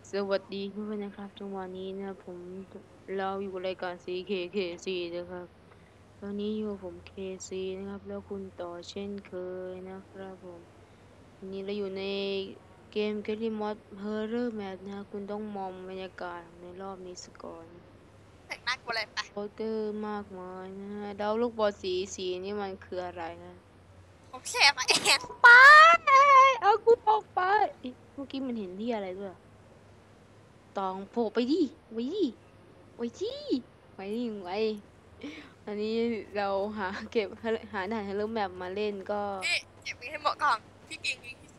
สวัสดีทุกคนนะครับจังหวะนี้นะเราอยู่รายการ CKKC นะครับตอนนี้อยู่ผม KC นะครับแล้วคุณต่อเช่นเคยนะครับผมวันนี้เราอยู่ในเกม Getting Mod Horror Map นะคุณต้องมองบรรยากาศในรอบนี้สก่อนแต่งหน้ากลัวเลยไปโปสเตอร์มากมายนะฮะดาวลูกบอลสีนี่มันคืออะไรนะผมแชร์มาเองไปเอากูออกไปเมื่อกี้มันเห็นที่อะไรด้วยตองโผล่ไปดิไว้ดิไว้ดิไว้ดิไว้อันนี้เราหาด่านฮัลโหลแมปมาเล่นก็พี่เก็บให้หมดก่อนพี่กิน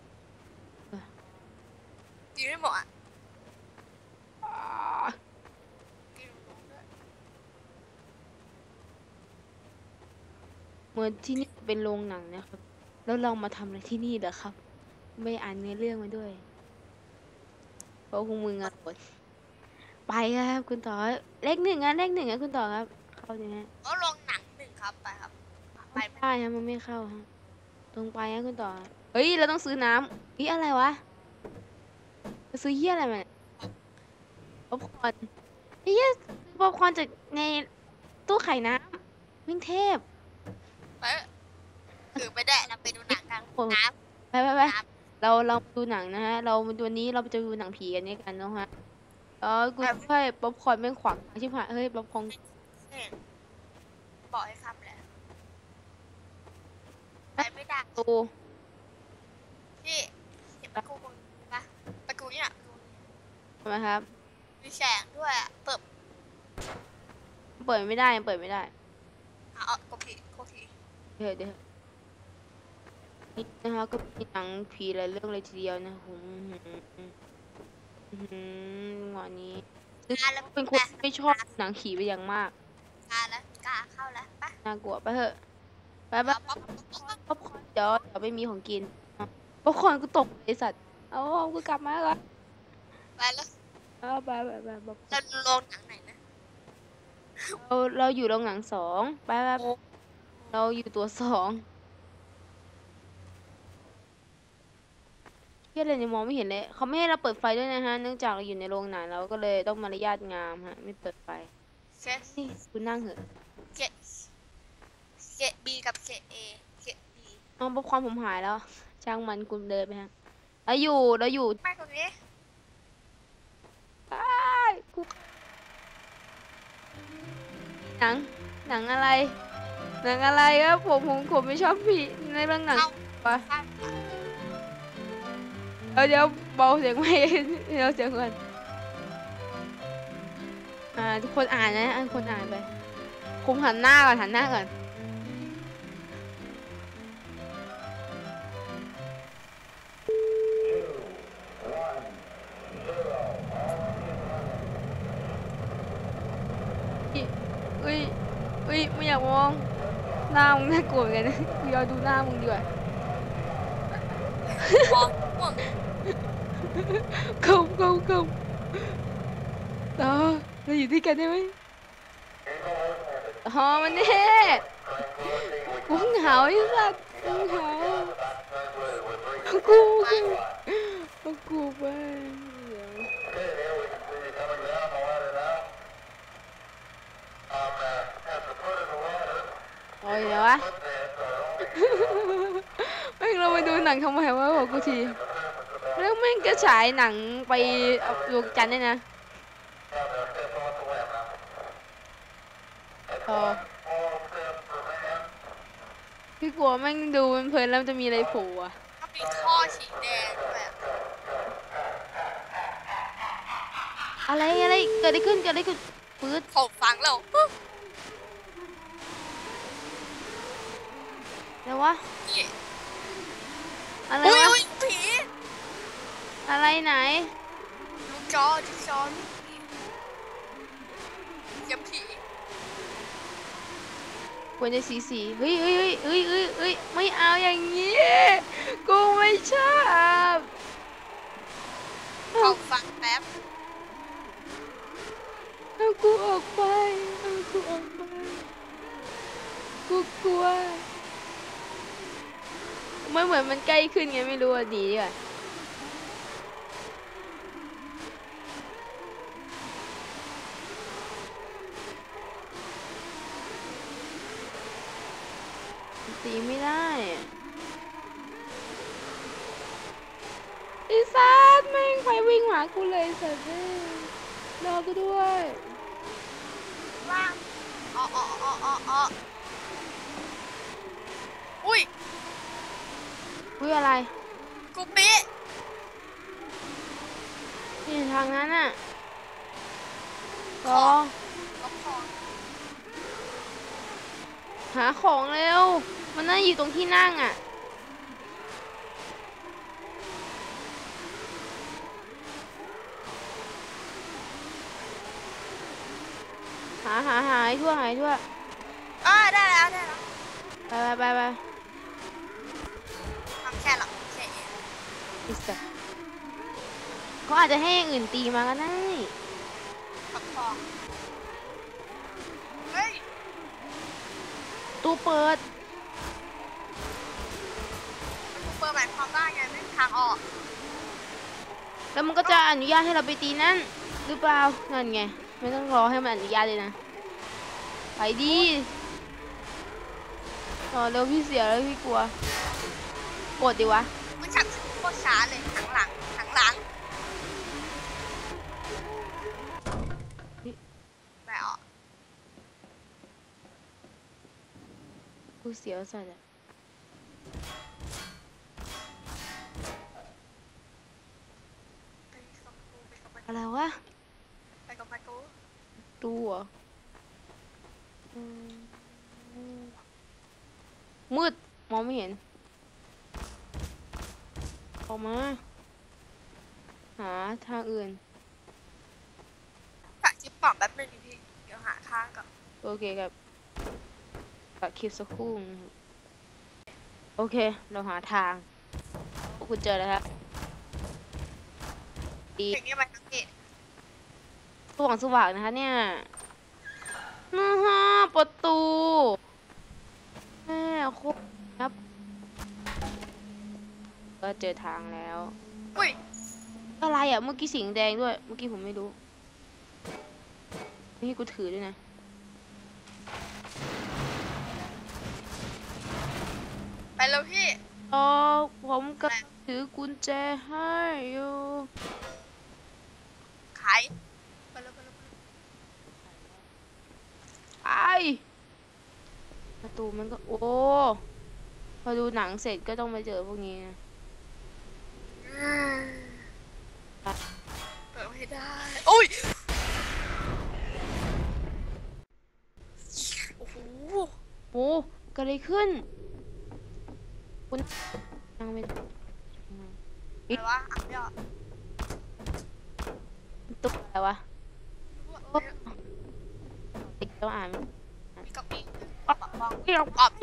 กินให้หมดอ่ะอ่ากินด้วยเหมือนที่นี่เป็นโรงหนังนะครับ แล้วเรามาทำอะไรที่นี่เหรอครับ ไม่อ่านเนื้อเรื่องมาด้วย เพราะพวกมึงอะกดไปครับคุณต่อเลขหนึ่งคุณต่อครับ เข้าเนี่ยฮะก็ลงหนังหนึ่งครับไปครับไปไม่ได้ฮะมันไม่เข้าฮะตรงไปฮะคุณต่อเฮ้ยเราต้องซื้อน้ำนี่อะไรวะจะซื้อเหี้ยอะไรมาป๊อปคอร์นเฮียป๊อปคอร์นจากในตู้ไข่น้ำวิ่งเทพไปถือไปได้เราไปดูหนังกันน้ไปำน้เราดูหนังนะฮะเราวันนี้เราจะดูหนังผีกันเนี่ยกันเนาะฮะกูช่วยป๊อปคอร์นแม่งขวางชิบหายเฮ้ยป๊อปคอร์นำเนี่ยบอกให้ครับแหละไปไม่ได้ตูพี่เห็นประตูปะประตูเนี่ยทำไมครับมีแสงด้วยเปิดเปิดไม่ได้ยังเปิดไม่ได้เอากดผีกดผีเดี๋ยวนี่นะคะก็มีหนังผีหลายเรื่องเลยทีเดียวนะผมวันนี้ซึ่งแล้วเป็นคนที่ไม่ชอบหนังผีไปอย่างมากกาแล้วกาเข้าแล้วปะน่ากลัวไปเถอะไปป๊อปป๊อปคอร์นเดี๋ยวไม่มีของกินป๊อปคอร์นกูตกไอสัตว์เอากูกลับมาก่อนไปแล้วไปป๊อปคอเราร์นลงหนังไหนนะเราอยู่โรงหนังสองไปเราอยู่ตัวสองเฮียอะไรเนี่ยมองไม่เห็นเลยเขาไม่ให้เราเปิดไฟด้วยนะฮะเนื่องจากเราอยู่ในโรงหนังเราก็เลยต้องมารยาทงามฮะไม่เปิดไฟเซนี่คุณนั่งเหอะเกเกบีกับเกเอเกบีเอาป๊อปคอร์นผมหายแล้วช่างมันคุณเดินไปฮะเราอยู่ไม่ตรงนี้อ้ายกูหนังหนังอะไรครับผมไม่ชอบผีในเรื่องหนังปะเดี๋ยวเบาเสียงไม่เดี๋ยวเสียงก่อนทุกคนอ่านนะคนอ่านไปคุมหันหน้าก่อนเอ้ยไม่อยากมองหน้ามึงน่ากลัวเหมือนกันนะกูยอมดูหน้ามึงดีกว่ามองม่วง không đóเราอยู่ด้วยกันได้ไหมมันแน่กูเหงาไอ้สัสกูเหงากูไปโอ้ยเดี๋ยววะแม่งเราไปดูหนังทำไมวะบอกกูทีแล้วแม่งก็ฉายหนังไปดวงจันทร์ด้วยนะคือกลัวแม่งดูมันเพลินแล้วจะมีอะไรโผล่อะถ้ามีท่อสีแดงด้วยอะไรเกิดอะไรขึ้นปื๊ดผมฟังแล้วแล้ววะอะไรวะผีอะไรไหนลูกจอจะผีควรจะสีเฮ้ยไม่เอาอย่างนี้กูไม่ชอบผมฟังแป๊บเอากูออกไปกูกลัวไม่เหมือนมันใกล้ขึ้นไงไม่รู้อ่ะดีดีกว่าตีไม่ได้ไอ้สัตว์แม่งใครวิ่งหากูเลยสัตว์รอกูด้วยว่างอ๋ออุ้ยอุ้ยอะไรกูปินี่ทางนั้นอ่ะรอลบของหาของเร็ว มันน่าอยู่ตรงที่นั่งอ่ะ หายทั่วได้แล้วไปทำแค่หรอกแค่เองอิสระเขาอาจจะให้อย่างอื่นตีมาก็ได้ลบของเฮ้ยตู้เปิดกูเปิดหมายความว่าไงไม่มีทางออกแล้วมันก็จะอนุญาตให้เราไปตีนั่นหรือเปล่า นั่นไง ไม่ต้องรอให้มันอนุญาตเลยนะ ไปดีรอเร็วพี่เสียแล้วพี่กลัวกดดิวะมันฉับโคตรช้าเลยหังหลังไม่ออกกูเสียวสัตว์อะไปกับกูอะไรวะไปกับกูตู้เหรอมืด มองไม่เห็น ออกมา หาทางอื่นฝากจิ๊บป่องแป๊บนึงดิพี่เดี๋ยวหาทางก่อนโอเคครับตัดคลิปสักครู่นะครับโอเค เราหาทางคุณเจอแล้วครับดีเพลงนี้มันทั้งพี่สว่างนะคะเนี่ยนะฮะประตูแม่โคตรครับก็เจอทางแล้วอุ้ยอะไรอ่ะ เมื่อกี้สีแดงด้วย เมื่อกี้ผมไม่รู้ นี่กูถือด้วยนะไปแล้วพี่อ๋อผมก็ถือกุญแจให้อยู่ขายไปแล้วไอประตูมันก็ โอ้ พอดูหนังเสร็จก็ต้องมาเจอพวกนี้นะเปิดไม่ได้อุ้ยโอ้โหโอ้เกิดอะไรขึ้น คุณยังไม่อะไรวะอ่านไม่ออกตุ๊กอะไรวะติ๊กต้องอ่านมีกับมีปับมองเกี่ยวปับ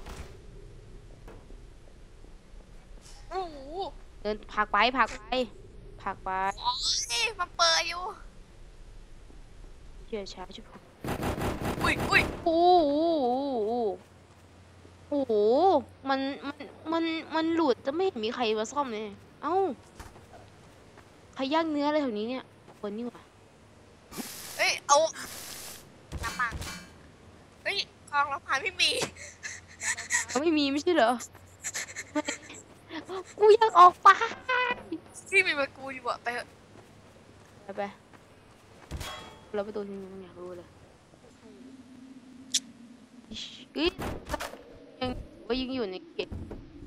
โอ้โหเดินผลักไปโอ้ยมันเปิดอยู่เชื่อช้าชิบหายอุ้ยโอ้โหโอ้โหมันมันหลุดจะไม่เห็นมีใครมาซ่อมเลย เอ้า ใครย่างเนื้ออะไรแถวนี้เนี่ยคนนี่หว่าเอ้ยเอาน้ำมันเฮ้ยกองรับผ่านไม่มีเขาไม่มีไม่ใช่เหรอ กูอยากออกไปที่มีมากูอยู่อะไปเถอะไปเราไปตัวที่มึงอยากรู้เลยเฮ้ยยังว่ายังอยู่ในเกม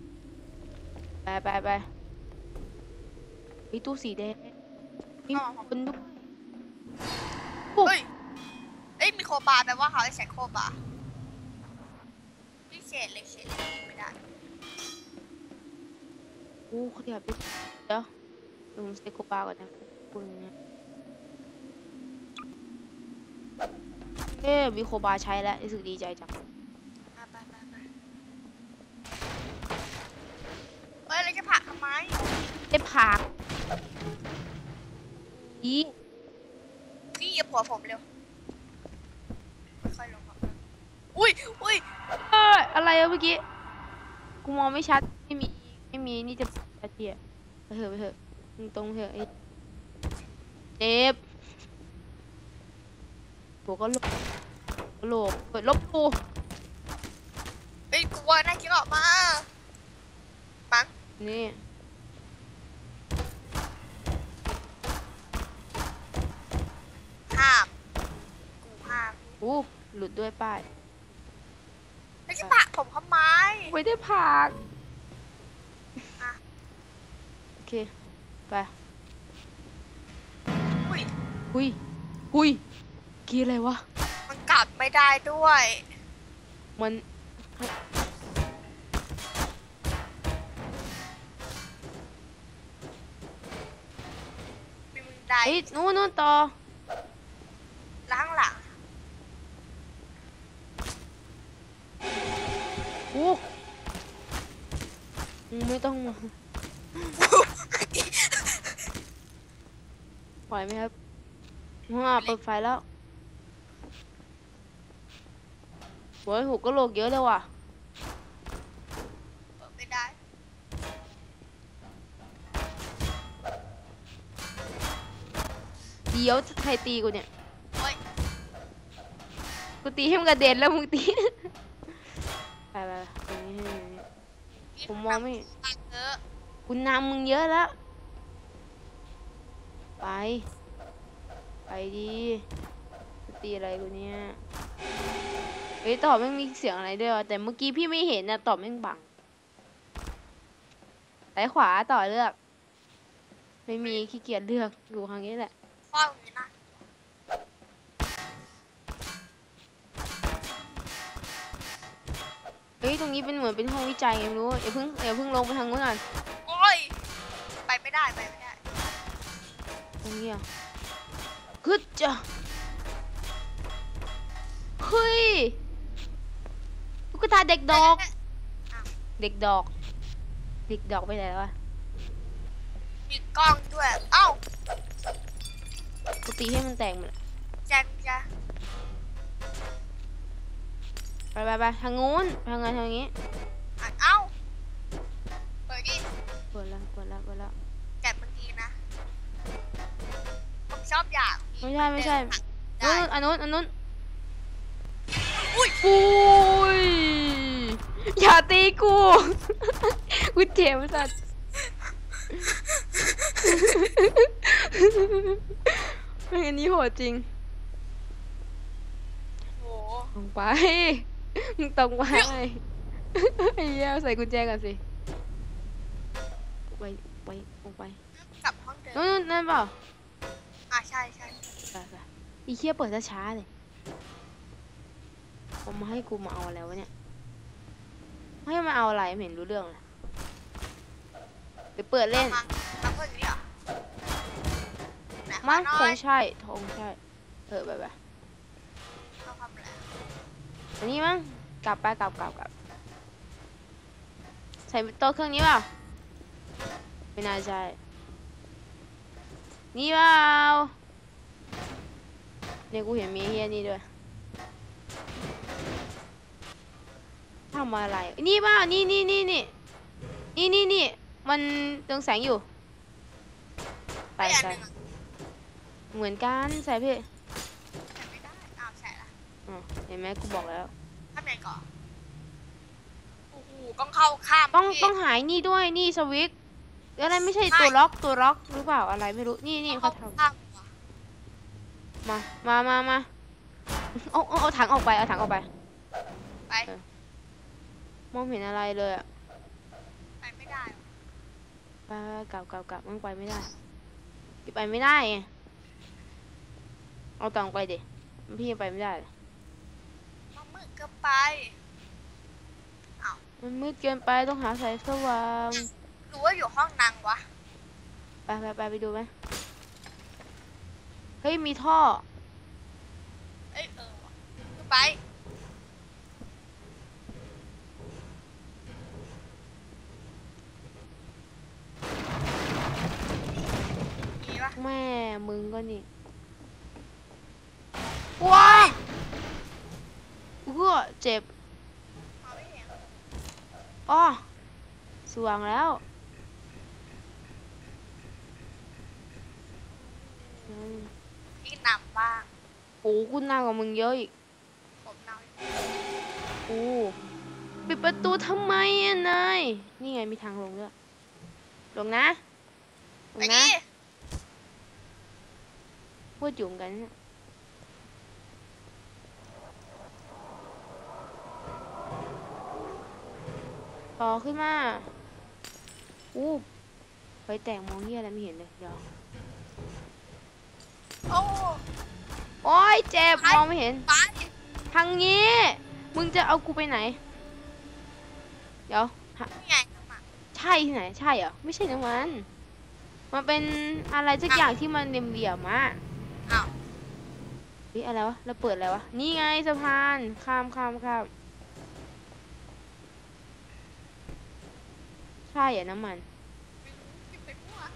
ไปมีตู้สีแดงมีคนด้วยโอ้เฮ้ยเอ้ยมีโคบาแปลว่าเขาให้ใช้โคบาพี่เศษเล็กไม่ได้โหเขาอยากไปเดี๋ยวผมเซ็กโคปาก่อนนะคุณเนี่ยมีโคบาใช้แล้วรู้สึกดีใจจังไปเฮ้ยเราจะผักทำไมได้ผักอีพี่อย่าผัวผมเร็วค่อยลงก่อนอุ้ยอะไรอะเมื่อกี้กูมองไม่ชัดไม่มีนี่จะชัดเจนไปเถอะมึงตรงเถอะไอ้เจ็บหัวก็โหลกเปิดลบกูเอ้ยกลัวน่าคิดออกมามั้งนี่ห้ามกูห้ามอู้หลุดด้วยป้ายไม่ใช่ปะผมเขาไม้ไม่ได้ผักอ่ะโอเค ไปอุ้ยหุยหุยกี่อะไรวะมันกลับไม่ได้ด้วยมันมีมึงไดเฮ้ยนู่นต่อล้างหลังอู้มึงไม่ต้องมาไหวไหมครับเปิดไฟแล้วโอ้ยหูกระโหลกเยอะเลยว่ะเปิดไม่ได้เดี๋ยวใครตีกูเนี่ยโอ้ยกูตีให้มึงกระเด็นแล้วมึงตี ไปตรงนี้ให้อย่างนี้ ผมมองไม่ตังเยอะกูนำมึงเยอะแล้ว ไป ไปดีจะตีอะไรกูเนี่ยเฮ้ยตอบไม่งมีเสียงอะไรด้วยวะแต่เมื่อกี้พี่ไม่เห็นนะตอบไม่งบังซ้ายขวาต่อเลือก ไม่มีขี้เกียจเลือกอยู่ทางนี้แหละพ่ออย่างนี้นะเฮ้ยตรงนี้เป็นเหมือนเป็นห้องวิจัยไงไม่รู้อย่าเพิ่งลงไปทางนู้นก่อนโอ้ย ไปไม่ได้ไปไม่ได้ตรงนี้อ่ะฮึดจ้ะเฮ้ยลูกตาเด็กดอก เด็กดอก เด็กดอกไปไหนแล้ววะมีกล้องด้วย เอ้ากูตีให้มันแตกหมดแจงจ้ะไปทางนู้นทางนี้เอ้า เปิดดิเปิดแล้วแกะบางทีนะ ผมชอบอยากไม่ใช่ได้อันนู้นอุ้ยปุ้ยอย่าตีกู กูเจ็บสัตว์ไม่งั้นนี้โหดจริงโหตรงไปมึงตรงไปไอ้เหี้ยใส่กุญแจก่อนสิไปลงไปกลับห้องเดิมนู่นนั่นเปล่าใช่ไปอีเคียเปิดช้าๆเลยผมมาให้กูมาเอาอะไรวะเนี่ยให้มาเอาอะไรไม่เห็นรู้เรื่องเลยเดี๋ยวเปิดเล่นมาเพื่อนนี่เหรอไหนมั้งขอคหน่อง ยใช่ไปเขาทำอะไรอันนี้มั้งกลับใส่โต๊ะเครื่องนี้เปล่าไม่น่าใช่นี่เปล่าเนี่ยกูเห็นมีเฮียนี่ด้วยทำอะไรนี่เปล่านี่มันเรืองแสงอยู่ไปไม่อันใส่หนึ่งอะเหมือนกันใส่พี่ใส่ไม่ได้ใส่ละเห็นไหมกูบอกแล้วทำไงก่อนโอ้โหต้องเข้าข้ามต้องหายนี่ด้วยนี่สวิตช์อะไรไม่ใช่ตัวล็อกหรือเปล่าอะไรไม่รู้นี่เขาทำข้ามว่ะมาเอาถังออกไปไปมองเห็นอะไรเลยอ่ะไปไม่ได้ว่ะไปกลับมันไปไม่ได้ไปไม่ได้ไงเอาตังค์ไปดิพี่ไปไม่ได้มันมืดเกินไปมันมืดเกินไปต้องหาแสงสว่างหรือว่าอยู่ห้องนางวะไปดูไหมเฮ้ยมีท่อเอ้ยว่ะขึ้นไปมีปะแม่มึงก็นี่ว้าเจ็บมองไม่เห็นอ้อสว่างแล้วที่นำบ้างโอ้กูน่ากว่ามึงเยอะอีกผมนำโอ้ปิดประตูทำไมอะนายนี่ไงมีทางลงด้วยลงนะลไอ้งนะนี่พูดอยู่เหมือนกันเนี่ยต่อขึ้นมาอู้ไฟแตกมองเหี้ยอะไรไม่เห็นเลยเดี๋ยวโอ้โอ้ยเจ็บมองไม่เห็นไปทางนี้มึงจะเอากูไปไหนเดี๋ยวนี่ไงน้ำมันใช่ที่ไหนใช่เหรอไม่ใช่น้ำมันมันเป็นอะไรสักอย่างที่มันเหลี่ยมๆอะอ้าวเฮ้ยอะไรวะเราเปิดอะไรวะนี่ไงสะพานข้ามใช่เหรอน้ำมันไม่รู้ไปมั่ว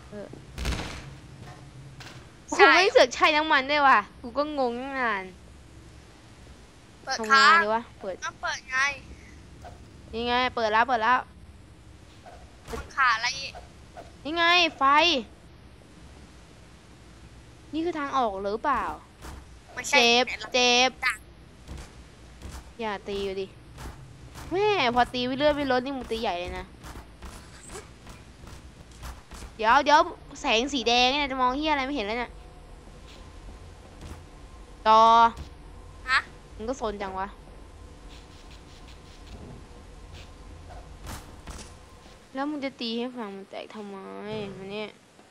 กูไม่เสือกใช่น้ำมันด้วยว่ะกูก็งงตั้งนานเปิดทำไงค้างดีวะเปิดต้องเปิดไงนี่ไงเปิดแล้วมันขาดอะไรอีกนี่ไงไฟ นี่คือทางออกหรือเปล่าไม่ใช่เจ็บไหนล่ะเจ็บจ้ะอย่าตีอยู่ดิแม่พอตีวิเลือดวิลดนี่มึงตีใหญ่เลยนะเดี๋ยวแสงสีแดงเนี่ยจะมองเฮียอะไรไม่เห็นแล้วเนี่ยต่อฮะมึงก็สนจังวะแล้วมึงจะตีให้ฝั่งมันแตกทำไมมันเนี่ย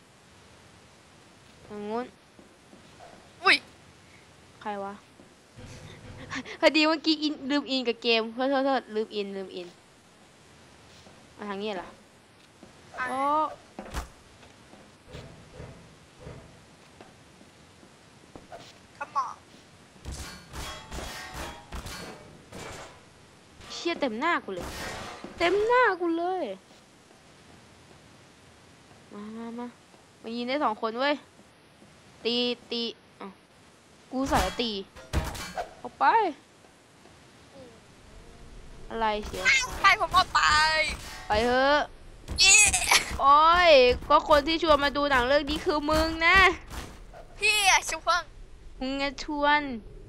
ทางงู้นอุ้ยใครวะ พอดีเมื่อกี้ลืมอินกับเกมโทษลืมอินมาทางนี้เหรออ่ะโอ้ขมอเชี่ยเต็มหน้ากูเลยเต็มหน้ากูเลยมายินได้2 คนเว้ยตีอ้าวกูใส่แล้วตีออกไปอะไรเสียวไปผมเอาไปไปเถอะเย้โอ้ยก็คนที่ชวนมาดูหนังเรื่องนี้คือมึงนะพี่อะชุเพิ่งมึงจะชวน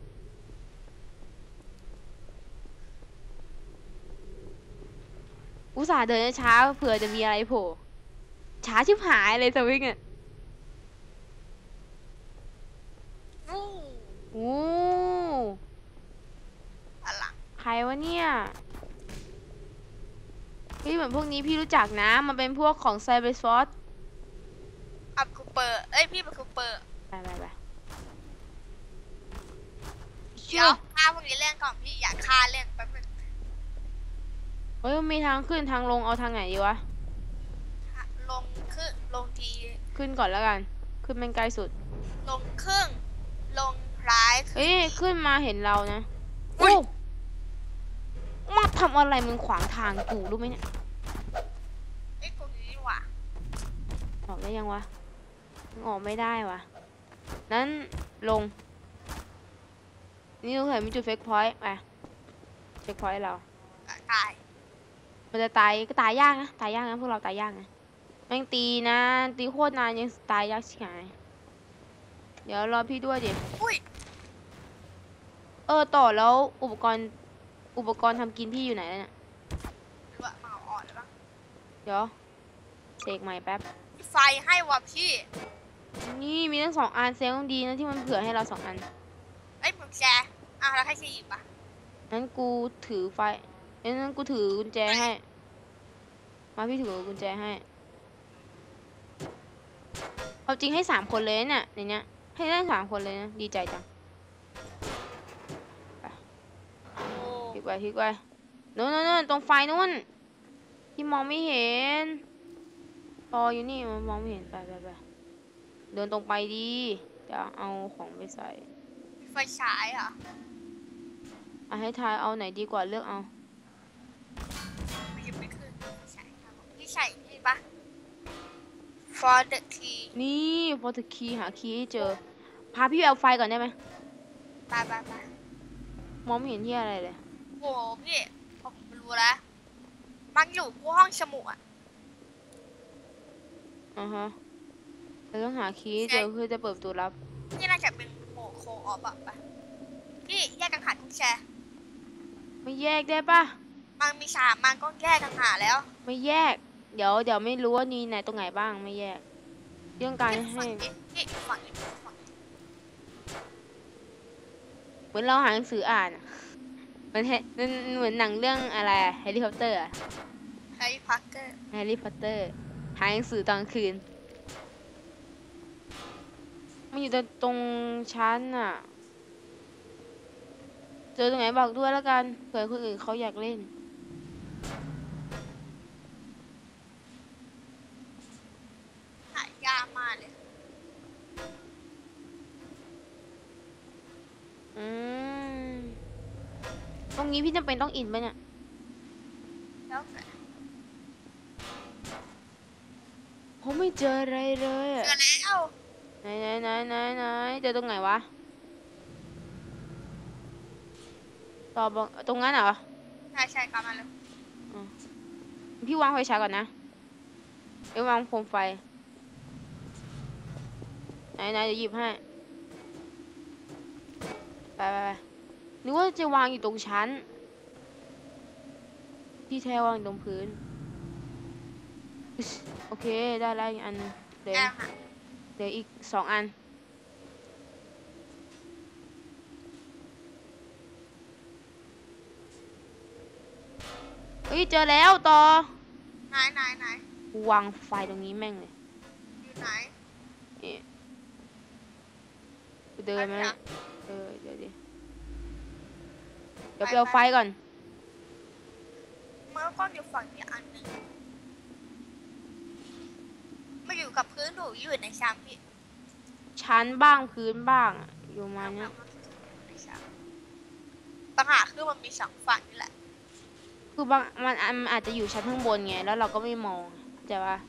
อุตส่าห์เดินช้าเผื่อจะมีอะไรโผล่ช้าชิบหายเลยสวิงอ่ะวู้โอ้อะไรใครวะเนี่ยเฮ้ยเหมือนพวกนี้พี่รู้จักนะมันเป็นพวกของไซเบอร์ฟอร์สอัพคูเปอร์เอ้ยพี่เป็นคูเปอร์ไปเชื่เดี๋อยวฆ่าพวกนี้เล่นก่อนพี่อยากฆ่าเล่นแป๊บนึงเฮ้ยมันมีทางขึ้นทางลงเอาทางไหนดีวะลงขึ้นลงทีขึ้นก่อนแล้วกัน ขึ้นเป็นใกล้สุดลงครึ่งลงร้ายเอ้ยขึ้นมาเห็นเรานะอุ๊ยโอ้มาทำอะไรมึงขวางทางกูรู้ไหมเนี่ยไอ้ยพวกนี้ดีกว่าออกได้ยังวะมึงออกไม่ได้วะนั้นลง นี่เราเห็นมีจุดเฟกพอยต์ไปเฟกพอยต์เราตายมันจะตายก็ตายยากนะตายยากนะพวกเราตายยากนะแม่งตีนะตีโคตรนานยังตายยากชิบหายเดี๋ยวรอพี่ด้วยดิอุ้ยต่อแล้วอุปกรณ์ทำกินพี่อยู่ไหนแล้วเนี่ยหรือว่าเมาอ่อนหรือเปล่าเดี๋ยวเสกใหม่แป๊บมีไฟให้ว่ะพี่นี่มีทั้ง2 อันเซลล์ดีนะที่มันเผื่อให้เรา2 อันเอ้ยผมแชร์อ่ะแล้วให้ชีอีกปะนั้นกูถือไฟนั้นกูถือกุญแจให้มาพี่ถือกุญแจให้เอาจริงให้3 คนเลยเนี่ยในเนี้ยให้ได้3 คนเลยนะดีใจจังโอ้พลิกไปนู้นตรงไฟนู้นที่มองไม่เห็นต่ออยู่นี่มันมองไม่เห็นไปเดินตรงไปดีจะเอาของไปใส่มีไฟฉายเหรอให้ทายเอาไหนดีกว่าเลือกเอามันยังไม่ขึ้นไฟฉายครับผมพี่ใช่นี่ปะ for the key นี่พอถึงคีย์หาคีย์ให้เจอพาพี่ไปเอาไฟก่อนได้ไหมไปมองไม่เห็นที่อะไรเลยโอ้โหพี่ผมรู้แล้วมันอยู่พวกห้องสมุดอ่ะฮะเราต้องหาคีย์ให้เจอเพื่อจะเปิดประตูลับนี่น่าจะเป็นโคออฟอะปะพี่แยกกังหันกุญแจไม่แยกได้ปะมันมี3มันก็แยกกันหาแล้วไม่แยก เดี๋ยวไม่รู้ว่านี่ไหนตรงไหนบ้างไม่แยก เรื่องการให้นี่ฝั่งนี้ฝั่งนี้เหมือนเราหาหนังสืออ่านอะมันเหมือนหนังเรื่องอะไรแฮร์รี่พอตเตอร์แฮร์รี่พอตเตอร์แฮร์รี่พอตเตอร์หาหนังสือตอนคืนมันอยู่ตรงชั้นอ่ะ เจอตรงไหนบอกด้วยแล้วกันเผื่อคนอื่นเขาอยากเล่นหายากมากเลยอืมตรงนี้พี่จำเป็นต้องอินปะเนี่ยแล้วแต่ผมไม่เจออะไรเลยอะเจอแล้วไหนเจอตรงไหนวะตอบบอกตรงนั้นเหรอใช่กลับมาเลยอืมพี่วางไฟฉายก่อนนะเดี๋ยววางโคมไฟไหนเดี๋ยวหยิบให้ไปนึกว่าจะวางอยู่ตรงชั้นที่แท้วางอยู่ตรงพื้นอึ๊สโอเคได้แล้วอีกอันหนึงเหลือแอบหาเหลืออีก2 อันเฮ้ยเจอแล้วต่อไหนวางไฟตรงนี้แม่งเลยอยู่ไหนนี่กูเดินมาเนี่ยเดี๋ยวไปเอาไฟก่อนเมื่อก้อนอยู่ฝั่งนี้อันหนึ่งมาอยู่กับพื้นหรืออยู่ในชามพี่ชั้นบ้างพื้นบ้างอะอยู่มาเนี่ยในชามปัญหาคือมันมี2ฝั่งนี่แหละคือบางมันอาจจะอยู่ชั้นข้างบนไงแล้วเราก็ไม่มองเข้าใจปะ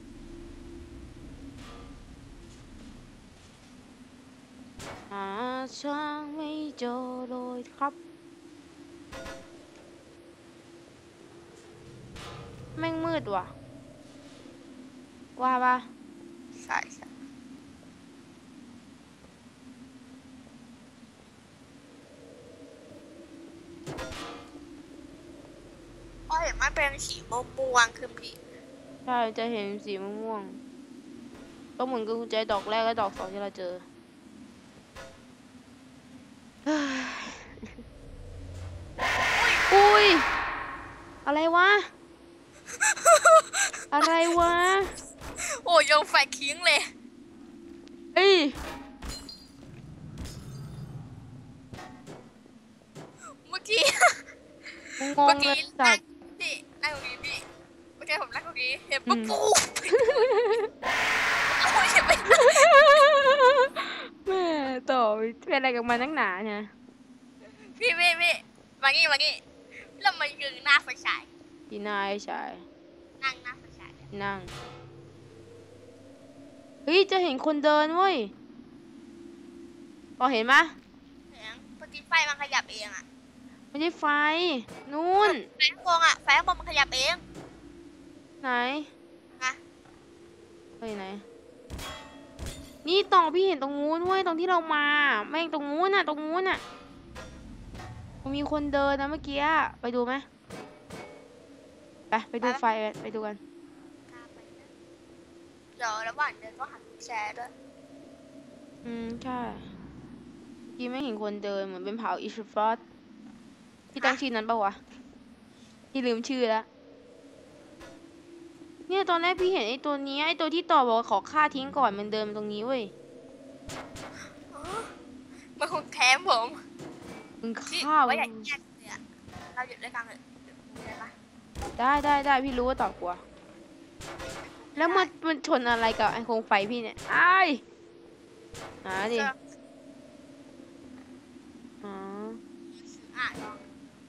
หาช่างไม่เจอเลยครับแม่งมืดว่ะว่าปะใช่พอเห็นมันเป็นสีม่วงๆคือพี่ใช่จะเห็นสีม่วงๆก็เหมือนกับกุญแจดอกแรกและดอก2ที่เราเจอเฮ้ยอุ้ยอะไรวะ อะไรวะโอ้ยยังแฟกคิงเลยเอ้ยเมื่อกี้งงเมื่อเลกี้ยสันั่ตงว์พี่นั่งตรงนี้พี่เมื่อกี้ผมนั่งตรงนี้เห็นปุ๊บปุ๊บเอาเห็นไปแม่ต่อเป็นอะไรกับมันนักหนาเนี่ยพี่มางี้แล้วมายืนหน้าไฟฉายพี่นายชายนั่งหน้าไฟฉายเลยนั่ง เฮ้ย จะเห็นคนเดินเว้ยพอเห็นปะเสียงเมื่อกี้ไฟมันขยับเองอะไม่ใช่ไฟ นู่นไฟข้างบนอะไฟข้างบนมันขยับเองไหนนะไปไหน นี่ต่อพี่เห็นตรงนู้นเว้ย ตรงที่เรามา แม่งตรงนู้นน่ะ ตรงนู้นน่ะมันมีคนเดินนะเมื่อกี้อะไปดูไหมไปดูไฟไปดูกันกล้าไปนะเดี๋ยวระหว่างเดินก็หันแชร์ด้วยใช่พี่ไม่เห็นคนเดินเหมือนเป็นเผาอิชฟอสพี่ตั้งชื่อนั้นปะวะพี่ลืมชื่อแล้วเนี่ยตอนแรกพี่เห็นไอ้ตัวนี้ไอ้ตัวที่ต่อบอกว่าขอฆ่าทิ้งก่อนมันเดินมาตรงนี้เว้ยมันคงแค้นผมมึงพี่ฆ่าว่าอย่างแยกเลยอะเราหยุดด้วยกันเลยได้ปะได้พี่รู้ว่าต่อกลัวแล้วมันชนอะไรกับไอ้โคมไฟพี่เนี่ยอ้ายหาดิอ๋ออ่ะลอง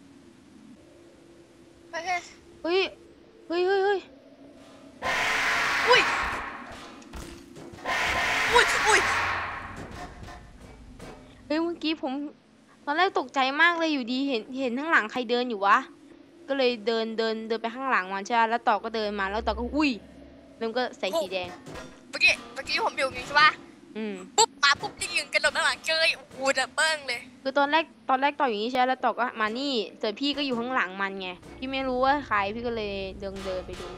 เฮ้ยเฮ้ยอุ้ยอุ้ยเฮ้ยเมื่อกี้ผมตอนแรกตกใจมากเลยอยู่ดีเห็นข้างหลังใครเดินอยู่วะก็เลยเดินไปข้างหลังมันใช่ไหมแล้วต่อก็เดินมาแล้วต่อก็อุ้ยแล้วก็ใส่สีแดงเมื่อกี้ผมอยู่อย่างงี้ใช่ปะอืมปุ๊บมามาปุ๊บจะยิงกระโดดข้างหลังเจอโอ้โหดับเบิ้ลเลยคือตอนแรกต่ออย่างนี้ใช่ไหมแล้วต่อก็มานี่แต่พี่ก็อยู่ข้างหลังมันไงพี่ไม่รู้ว่าใครพี่ก็เลยเดินไปดู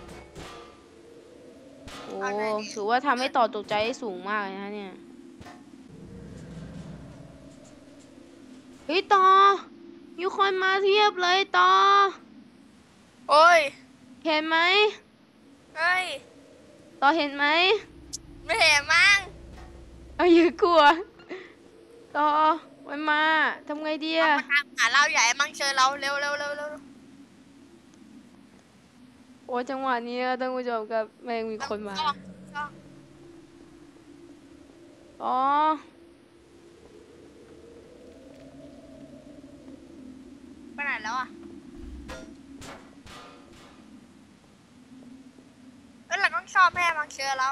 โอ้ถือว่าทำให้ต่อตกใจได้สูงมากเลยนะเนี่ยเฮ้ยต่อมีคนมาเทียบเลยต่อโอ้ยเห็นไหมเฮ้ยต่อเห็นไหมไม่เห็นมั้งเอาอย่ากลัวต่อมันมาทำไงดีอะมาตามหาเราใหญ่มั่งเจอเราเร็วเร็วเร็วเร็วโอ้จังหวะนี้ท่านผู้ชมกับแม่งมีคนมาอ๋อไปไหนแล้วอ่ะเราต้องชอบแม่มังเจอเรา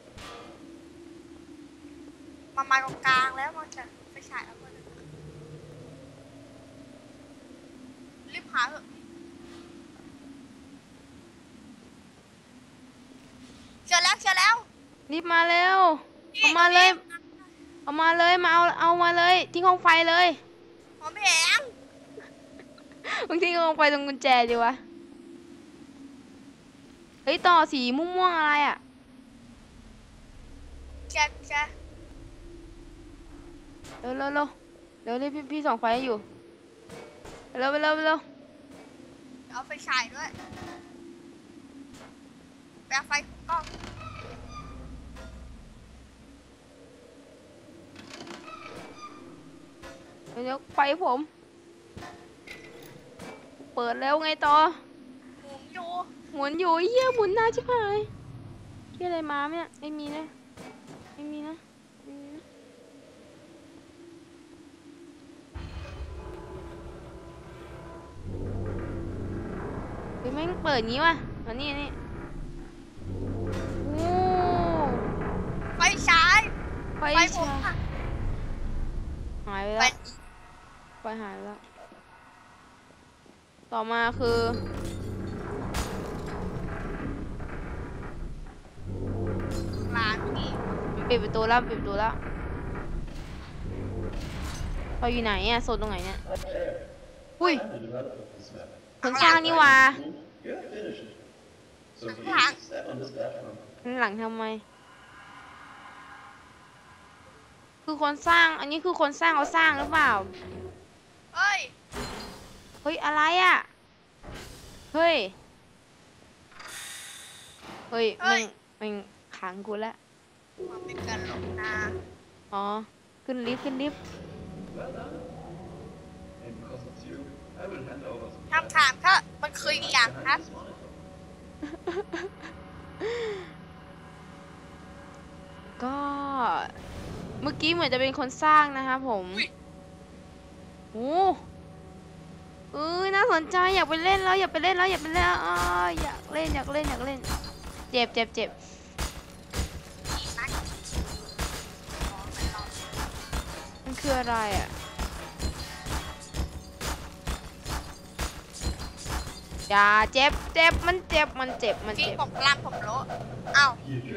มาตรงกลางแล้วมันจะไปฉายแล้วมันรีบหาเถอะเจอแล้วรีบมาเร็วเอามาเลยเอามาเลยมาเอามาเลยทิ้งห้องไฟเลยผมเห็นบางทีก็ลงไปตรงกุญแจดีวะเฮ้ยต่อสีม่วงๆอะไรอ่ะแจ๊ะเร็วรีบพี่ส่องไฟให้อยู่เร็วเอาไปฉายด้วยไปเอาไฟกล้องเดี๋ยวไฟผมเปิดแล้วไงต่อ หมุนอยู่เหี้ยหมุนนานชิบหายเหี้ยอะไรมาเนี่ยไม่มีนะเฮ้ยแม่งเปิดงี้วะอันนี้โอ้ไฟฉายไฟไฟผฉาม ยอะหายไปไฟแล้วไฟหายไปแล้วต่อมาคือร้านนี่ปิดประตูแล้วเราอยู่ไหนอ่ะโซนตรงไหนเนี่ยอุ้ยคนสร้างนี่หว่าข้างหลังข้างหลังทำไมคือคนสร้างอันนี้คือคนสร้างเขาสร้างหรือเปล่าเฮ้ยเฮ้ยอะไรอ่ะเฮ้ยมันขังกูแล้วมันเป็นกันหลงนาอ๋อขึ้นลิฟต์ถามก็มันคืออีกอย่างครับก็เมื่อกี้เหมือนจะเป็นคนสร้างนะคะผมโอ้น่าสนใจอยากไปเล่นแล้วอยากเล่นเจ็บมันคืออะไรอ่ะอย่าเจ็บมันเจ็บพี่ผมพลังผมโลเอ้า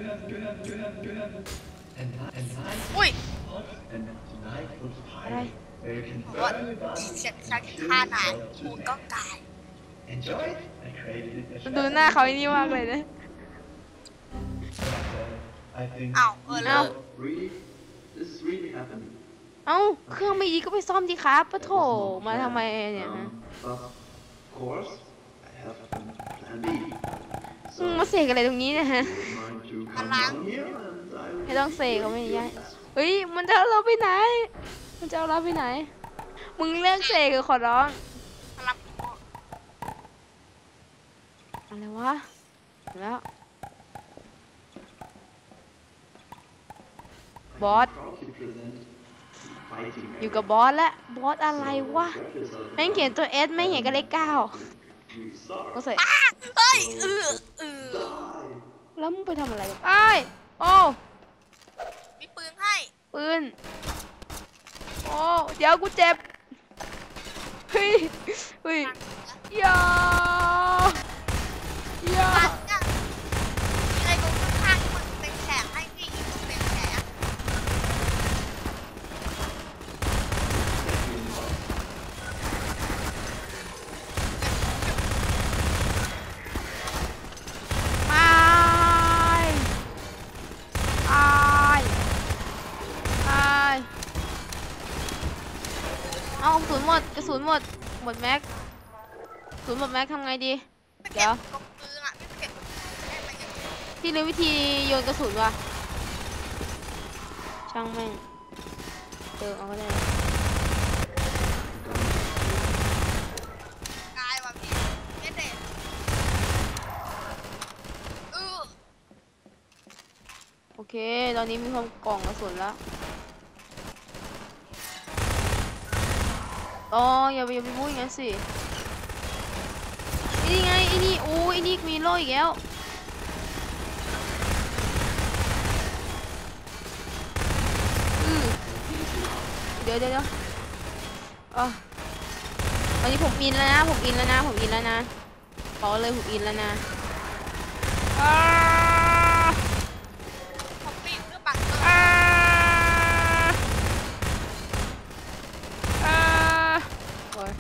อุ้ยอะไรผมว่าเสียงชักฆ่าหนายคูณก็กายดูหน้าเขาไอ้นี่มากเลยนะเอ้าแล้วเอ้าเครื่องไม่ดีก็ไปซ่อมดีครับปะโถมาทำไมเนี่ยฮะมาเสกอะไรตรงนี้เนะฮะพลังไม่ต้องเสกเขาไม่ได้เฮ้ยมันจะเอาเราไปไหนมึงเลิกเสกขอร้องพลังอะไรวะแล้วบอสอยู่กับบอสแล้วบอสอะไรวะแม่งเขียนตัว S ไม่เห็นกับเลข 9ก็ใส่เฮ้ยแล้วมึงไปทำอะไรกันโอ้มีปืนให้ปืนโอ้เดี๋ยวกูเจ็บเฮ้ยอย่าปัดเนี่ยอะไรตรงข้างๆที่มันเป็นแสงให้พี่ยิงตรงเป็นแสงกระสุนหมดหมดแม็กกระสุนหมดแม็กทำไงดีไปเดี๋เก็ยบวกองปืนอ่ะพี่ไปเก็บกองปืนได้ไหมเนี่ยพี่รู้วิธีโยนกระสุนว่ะช่างแม่งเอาก็ได้กายว่ะพี่เด็ดเด็ดเออโอเคตอนนี้มีความกล่องกระสุนแล้วอ๋ออย่าไปพูดอย่างนั้นสินี่ไงไอ้นี่โอ้ไอ้นี่มีโล่อีกแล้วอือเดี๋ยวอ๋อตอนนี้ผมอินแล้วนะบอกเลยผมอินแล้วนะอ้าผมปีนเพื่อบังเกอร์อ้าอ้าโอ้ย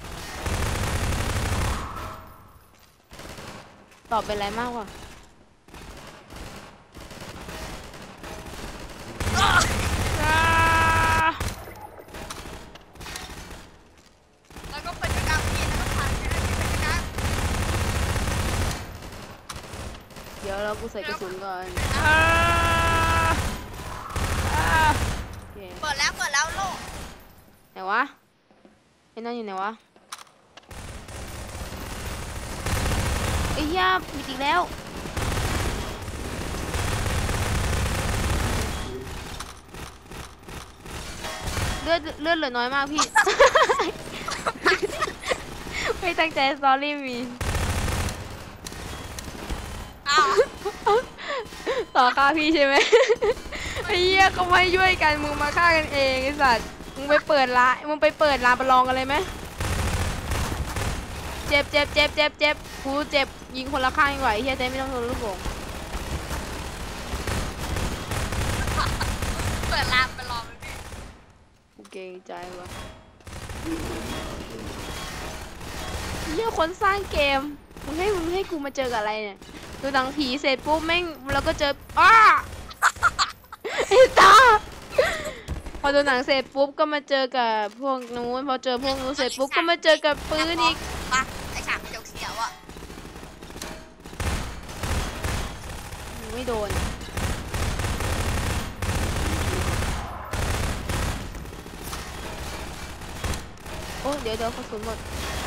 ตอบเป็นไรมากกว่า อ่าแล้วก็เปิดกระดาษพี่แล้วก็ผ่านไปได้พี่เป็นกระดาษเดี๋ยวเรากูใส่กระสุนก่อน โอเคเปิดแล้วโล่ไหนวะไอ้นั่นอยู่ไหนวะไอ้เหี้ยมีอีกแล้วเลือดเหลือน้อยมากพี่ ไม่ตั้งใจสตอรี่มีอ้าวต่อฆ่าพี่ใช่ไหม ไอ้เหี้ยก็ไม่ช่วยกันมึงมาฆ่ากันเองไอ้สัตว์มึงไปเปิดร้านประลองกันเลยไหมเจ็บกูเจ็บยิงคนละข้างดีกว่าไอ้เหี้ยเจ๊ไม่ต้องโดนลูกโป่งเปิดลามไปรอเลยพี่กูเกรงใจว่ะเหี้ยคนสร้างเกมมึงให้กูมาเจอกับอะไรเนี่ยดูหนังผีเสร็จปุ๊บแม่งเราก็เจออ้า ไอ้ตาพอดูหนังเสร็จปุ๊บก็มาเจอกับพวกนู้นพอเจอพวกนู้นเสร็จปุ๊บก็มาเจอกับปืนอีกปะไอ้ฉากเขียวๆอ่ะไม่โดนโอ้เดี๋ยวกระสุนหมด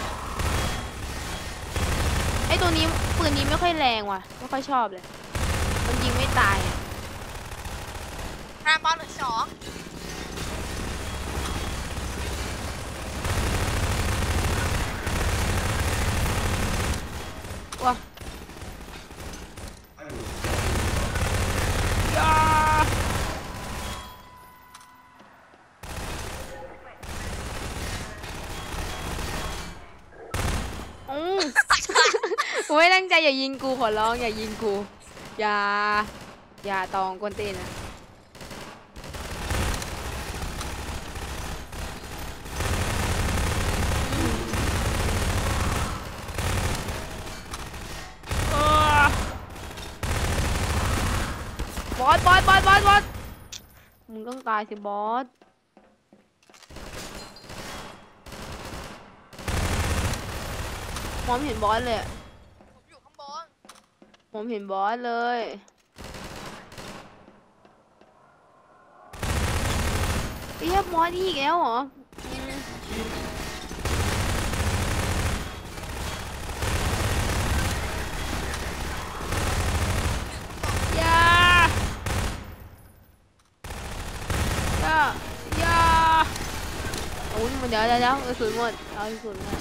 ไอ้ตัวนี้ปืนนี้ไม่ค่อยแรงว่ะไม่ค่อยชอบเลยมันยิงไม่ตายอะห้ามบอลหรือสองว้าย่าอืม กูไม่ตั้งใจอย่ายิงกูขอร้องอย่ายิงกูอย่าตองกวนตีนนะบอสมึงต้องตายสิบอสมองไม่เห็นบอสเลยอะผมอยู่ข้างบนผมเห็นบอสเลยเรียบมอสอีกแล้วเหรออย่าอย่าโอ้ยเดี๋ยวกระสุนหมดเอากระสุนมา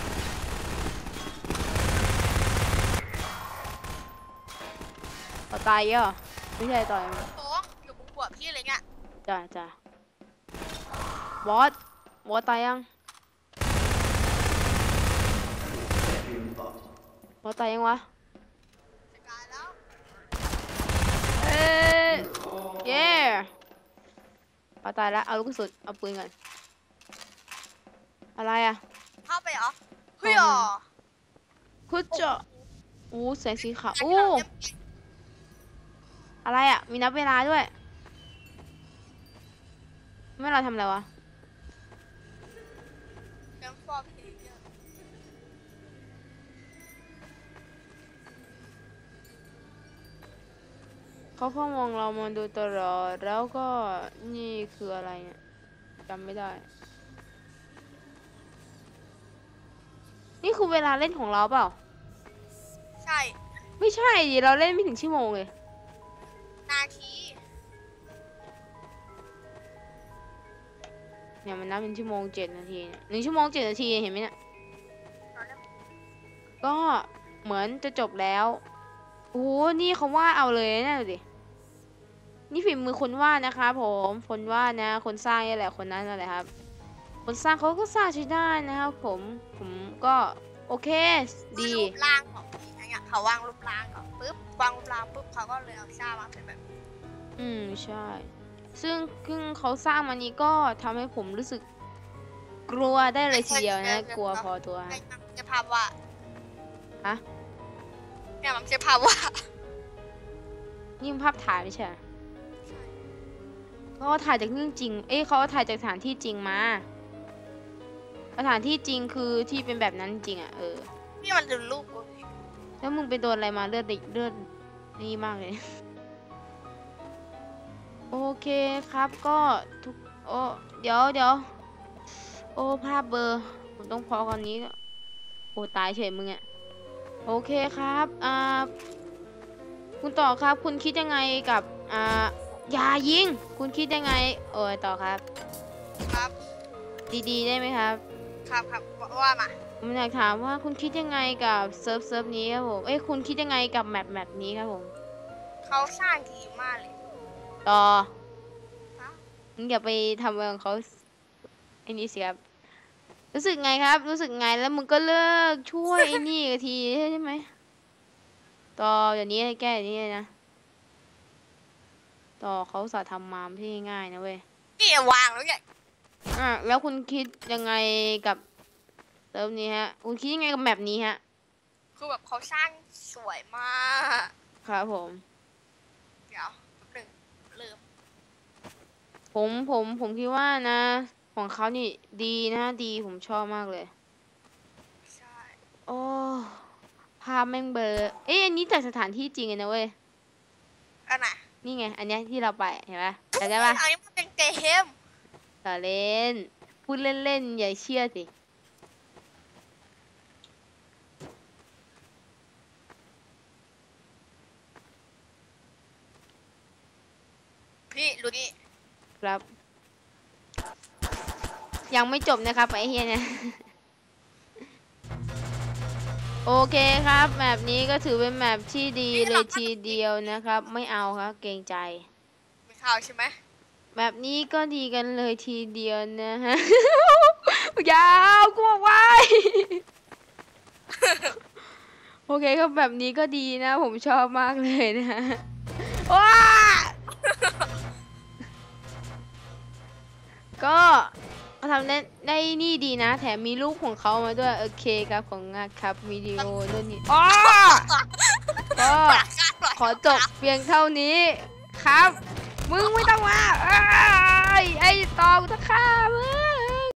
ตายเยอะไม่ใช่ต่อยมันโต๊ะอยู่บนหัวพี่อะไรเงี้ยจ้าบอสตายยังบอสตายยังวะจะกลายแล้วเอ้ยเย้ตายแล้วเอาลูกกระสุนเอาปืนก่อนอะไรอะเข้าไปเหรอเฮ้ยอ๋อคุเจาะอู้แสงสีขาวอู้อะไรอะมีนับเวลาด้วยไม่เราทำอะไรวะเต็มไฟเขาเฝ้ามองเรามาโดยตลอดแล้วก็นี่คืออะไรเนี่ยจำไม่ได้ นี่คือเวลาเล่นของเราเปล่าใช่ไม่ใช่ดิเราเล่นไม่ถึงชั่วโมงเลยนาทีเนี่ยมันนับเป็นชั่วโมง7 นาทีเนี่ย1 ชั่วโมง 7 นาทีเห็นไหมเนี่ยก็เหมือนจะจบแล้วโอ้โหนี่เขาวาดเอาเลยนะดูดินี่ฝีมือคนวาดนะคะผมคนวาดนะคนสร้างนี่แหละคนนั้นนั่นแหละครับคนสร้างเขาก็สร้างใช้ได้นะครับผมก็โอเคดีรูปร่างของพี่เนี่ยเขาวางรูปร่างก่อนปุ๊บวางรูปร่างปุ๊บเขาก็เลยเอาชามาเป็นแบบใช่ซึ่งเขาสร้างมานี้ก็ทำให้ผมรู้สึกกลัวได้เลยทีเดียวนะกลัวพอตัวไม่ใช่ภาพว่าฮะเนี่ยมันไม่ใช่ภาพว่านี่มันภาพถ่ายไม่ใช่เหรอเขาถ่ายจากเรื่องจริงเขาถ่ายจากสถานที่จริงมาสถานที่จริงคือที่เป็นแบบนั้นจริงอ่ะนี่มันดูรูปกูอีกแล้วมึงไปโดนอะไรมาเลือดนี่มากเลย โอเคครับก็ทุกเดี๋ยวภาพเบอร์ผมต้องพอก่อนนี้ตายเฉยมึงอ่ะโอเคครับคุณต่อครับคุณคิดยังไงกับอย่ายิงคุณคิดยังไงต่อครับครับดีๆได้ไหมครับครับว่ามาผมอยากถามว่าคุณคิดยังไงกับเซิร์ฟนี้ครับผมคุณคิดยังไงกับแมปนี้ครับผมเขาสร้างดีมากเลยต่อฮะมึงอย่าไปทำอะไรของเขาไอ้นี่สิครับรู้สึกไงครับรู้สึกไงแล้วมึงก็เลิกช่วยไอ้นี่ทีใช่ไหมต่อเดี๋ยวนี้แก้อย่างนี้เลยนะต่อเขาสาทำมาไม่ใช่ง่ายๆนะเว้ยนี่วางแล้วเนี่ยแล้วคุณคิดยังไงกับเซิร์ฟนี้ฮะคุณคิดยังไงกับแมปนี้ฮะคือแบบเขาสร้างสวยมากครับผมเดี๋ยวแป๊บหนึ่งลืมผมคิดว่านะ ของเขานี่ดีนะดีผมชอบมากเลยใช่โอ้ภาพแม่งเบลออันนี้จากสถานที่จริงเลยนะเว้ยอันไหนนี่ไงอันเนี้ยที่เราไปเห็นปะจำได้ปะอันนี้มันเป็นเกมต่อเล่นพูดเล่นๆอย่าเชื่อสิพี่ดูนี่ครับ ยังไม่จบนะครับไอ้เฮียเนี่ย โอเคครับแมปนี้ก็ถือเป็นแมปที่ดีเลยทีเดียวนะครับ ไม่เอาครับเกรงใจไม่เข้าใช่ไหมแบบนี้ก็ดีกันเลยทีเดียวนะฮะ ยาวกูบอกไว้ โอเคครับแบบนี้ก็ดีนะ ผมชอบมากเลยนะฮะว้าก็ทำได้นี่ดีนะ แถมมีรูปของเขามาด้วยโอเคครับของงานครับวิดีโอนู่นนี่อ้อก็ขอจบเพียงเท่านี้ครับ มึงไม่ต้องมาไอ้ตองจะฆ่ามึง